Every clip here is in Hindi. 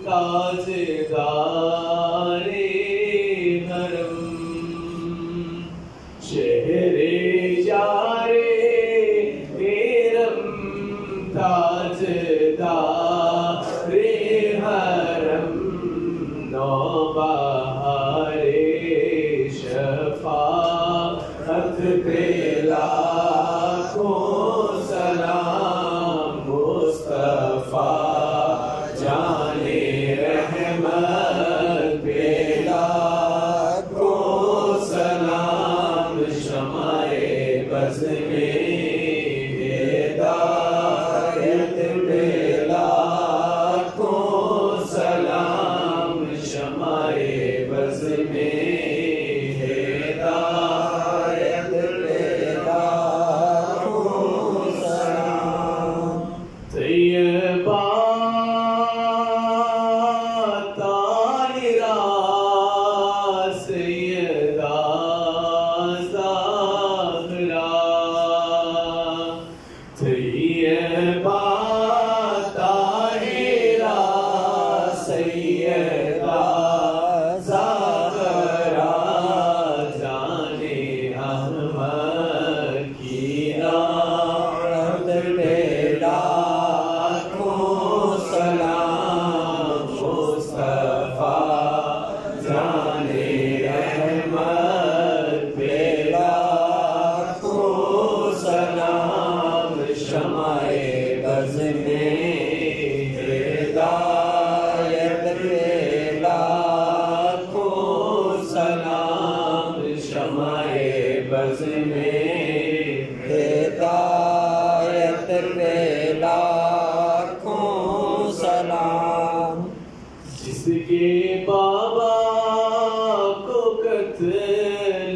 ताजदारे हरम शहरे जारे हेरम ताजदारे हरम नौबहारे शफाअत पे लाखों सलाम मुस्तफा जाने रहमत पे लाखों सलाम शमाए बज़ में हिदायत पे लाखों सलाम शमाए बज़ में हिदायत पे लाखों सलाम तैयबा ताहिरा सैयदा ज़ाहरा तैयबा ताहिरा सैयदा ज़ाहरा जाने अहमद की रात पे लाखों सलाम मुस्तफा जाने रहमत पे लाखों सलाम शमाए बज़ में हिदायत पे लाखों सलाम शमाए बज़ में हिदायत पे लाखों सलाम जिसके बाबा को कत्ल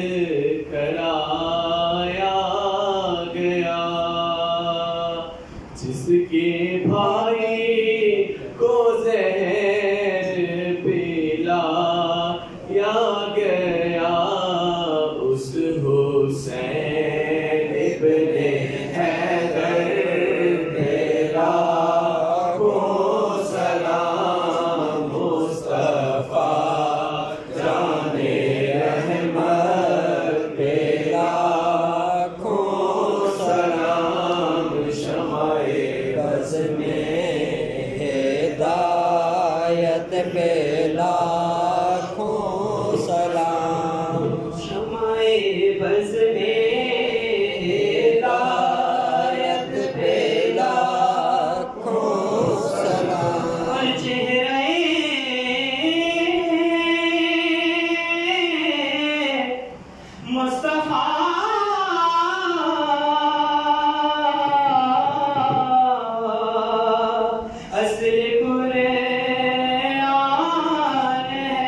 कराया गया जिसके भाई को जहर पिलाया गया उस हुसैन इब्ने हैदर पे लाखों सलाम मुस्तफा जाने रहमत पे लाखों सलाम शमाए बज़ में हिदायत पे लाखों सलाम शमाए बज़ में हिदायत पे लाखों सलाम और चेहरे मुस्तफा असली कुरान है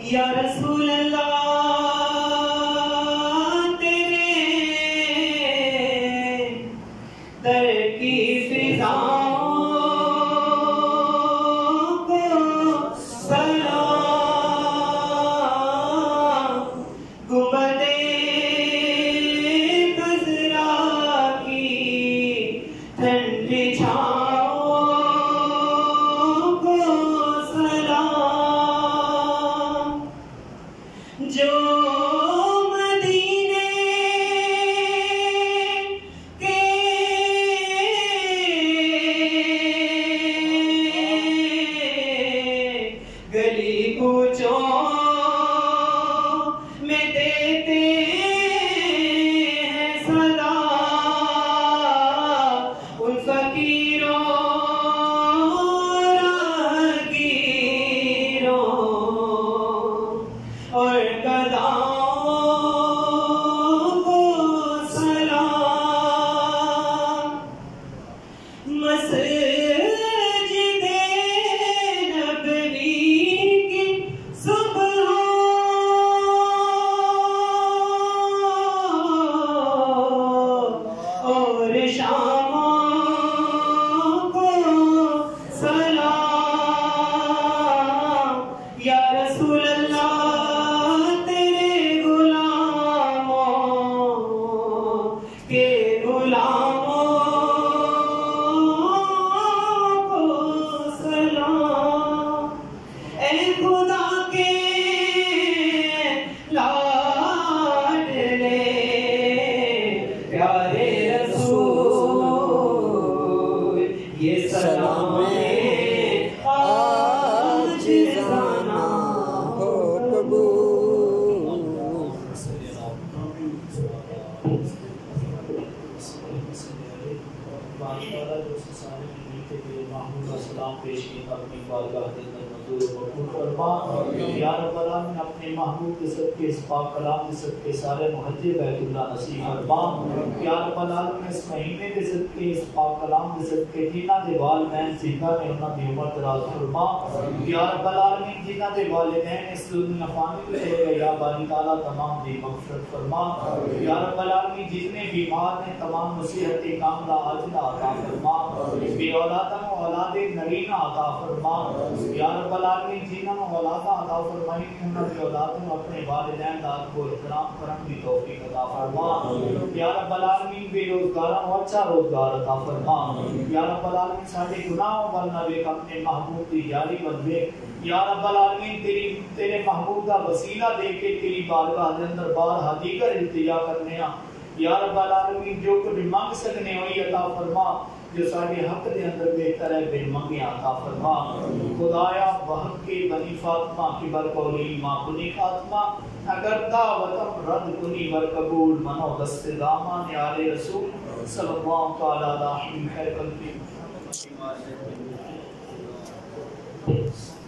या रसूल अल्लाह तेरे दर की फिजाओं को सलाम, गुंबदे खज़रा की ठंडी छाओं को सलाम, जो मदीने के गली कूचों में देते हैं सदा, उन फकीरों राहगीरों और गदाओं को सलाम, मस्जिदे नबवी की सुबह और शामों को सलाम, या रसूल अल्लाह तेरे गुलामों के गुलामों को सलाम, ऐ खुदा के लाडले प्यारे रसूल, ये सलाम आज जाना हो कबूल। सलाम पेश किया अपनी बारगाह के अंदर मंजूर मकबूल फरमा। या रब्बल आलमीन अपने महबूब के सदके इस पाक कलाम के सदके सारे मुहज्जे बैतुल्लाह नसीब फरमा। या रब्बल आलमीन इस महीने के सदके इस पाक कलाम के सदके जिन्हां दे वालिदैन जिंदा ने उन्हां दी उम्र दराज फरमा। या रब्बल आलमीन जिन्हां दे वालिदैन इस दुनिया फानी में चले गए या बारी ताला तमाम दी मग़फ़िरत फरमा। या रब्बल आलमीन जितने बीमार ने तमाम मुसीबत कामला आजिला अता फरमा। बे औलादा औलाद नरीना अता फरमा। या रब्बल आलमीन जिन्हां औलादा अता फरमाई उन्हां दी औलाद नूं अपने वालिदैन दा को इहतराम करन दी तौफीक अता फरमा। या रब्बल आलमीन बेरोजगारां नूं अच्छा रोजगार अता फरमा। या रब्बल आलमीन साडे गुनाहों वल ना वेख अपने महबूब दी यारी वल वेख। या रब्बल आलमीन तेरे महबूब दा वसीला दे के तेरी बारगाह दे अंदर बार हादीगर इल्तिजा करने आ। या रब्बल आलमीन जो कुछ मंग सकने होई अता फरमा, जो साडे हक दे अंदर बेहतर है बिन मंगे अता फरमा। खुदाया वहब के बनी फातिमा की बरकौली मां कुनी फातिमा, अगर दावतम रद्द कुनी वर कबूल मनो दस्ते दामान आले रसूल सल्लल्लाहु तआला अलैहि व सल्लम।